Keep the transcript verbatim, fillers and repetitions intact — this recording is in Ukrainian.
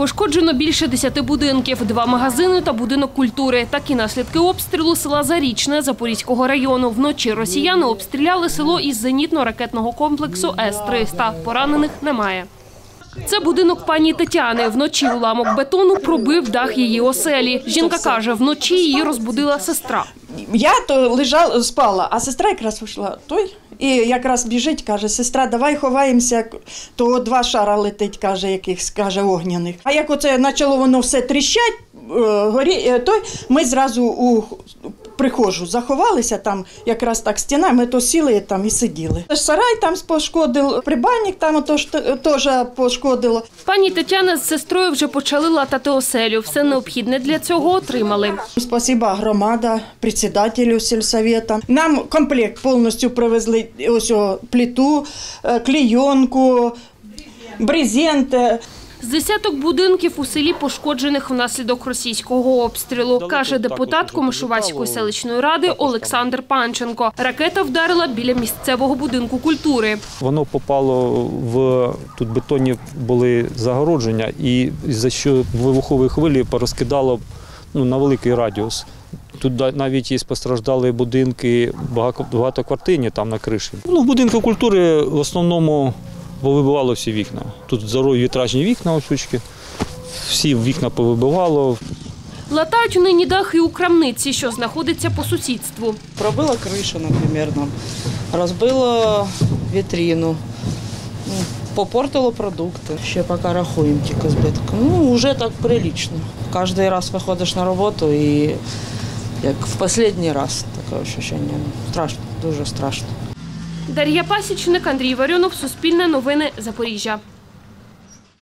Пошкоджено більше десяти будинків, два магазини та будинок культури. Такі наслідки обстрілу села Зарічне Запорізького району. Вночі росіяни обстріляли село із зенітно-ракетного комплексу С триста. Поранених немає. Це будинок пані Тетяни. Вночі уламок бетону пробив дах її оселі. Жінка каже, вночі її розбудила сестра. Я то лежала, спала, а сестра якраз вийшла той. І якраз біжить, каже, сестра, давай ховаємося, то два шара летить, каже, якихось, каже, огняних. А як оце почало воно все тріщать, горі, той, ми зразу у прихожу заховалися, там якраз так стіна, ми то сіли там і сиділи. Сарай там пошкодило, прибальник там теж пошкодило. Пані Тетяна з сестрою вже почали латати оселю. Все необхідне для цього отримали. Спасіба громада, председателю сільсовета. Нам комплект повністю привезли, ось о, плиту, клейонку, брезент. З десяток будинків у селі пошкоджених внаслідок російського обстрілу, каже депутат Комишувацької селищної ради Олександр Панченко. Ракета вдарила біля місцевого будинку культури. Воно попало в, тут бетонні були загородження і за що вибухової хвилі порозкидало ну, на великий радіус. Тут навіть є постраждали будинки, багатоквартирні там на криші. Ну, в будинку культури в основному повибивало всі вікна. Тут здорові вітражні вікна, осючки, всі вікна повибивало. Латають нині дахи у крамниці, що знаходиться по сусідству. Пробила кришу, наприклад, розбила вітрину, попортило продукти. Ще поки рахуємо тільки збиток. Ну, вже так прилично. Кожен раз виходиш на роботу і як в останній раз таке відчуття. Страшно, дуже страшно. Дар'я Пасічник, Андрій Варіонов, Суспільне новини, Запоріжжя.